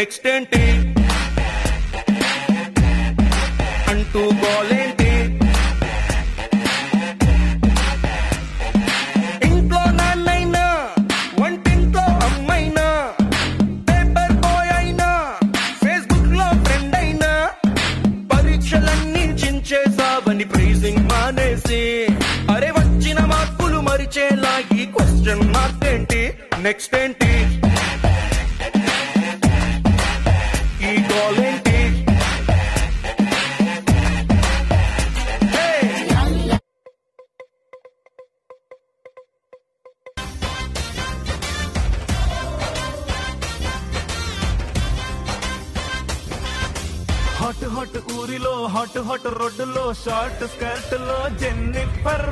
Next ఏంటి అంటూ గోలేంటి, ఇంట్లో నాన్నైనా వంటింట్లో అమ్మైనా, పేపర్ బాయ్ అయినా ఫేస్బుక్ లో ఫ్రెండ్ అయినా, పరీక్షలన్నీ చించేసావని ప్రైజింగ్ మానేసి, అరే వచ్చిన మార్కులు మరిచేలా ఈ క్వశ్చన్ మార్క్ ఏంటి, నెక్స్ట్ ఏంటి ఈ గోల్ ఏంటి. హాట్ హాట్ ఊరిలో హాట్ హాట్ రోడ్డులో షార్ట్ స్కర్ట్ లో జెన్నిఫర్,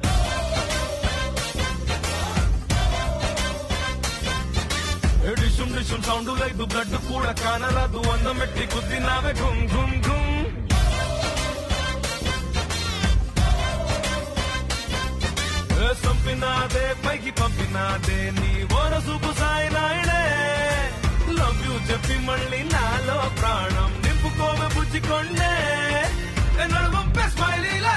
డిషుమ్ డిషుమ్ సౌండ్ లేదు బ్లడ్ కూడా కానరాదు, అందమెట్టి గుద్దినావే ఘుమ్ ఘుమ్ ఘుమ్. సంపినాదే పైకి పంపినాదే నీ ఓరసూపు సాయినాయనే, లవ్ యూ చెప్పి మళ్ళీ నాలో ప్రాణం నింపుకోవే బుజ్జికొండే, నడువంపే స్మైలీలా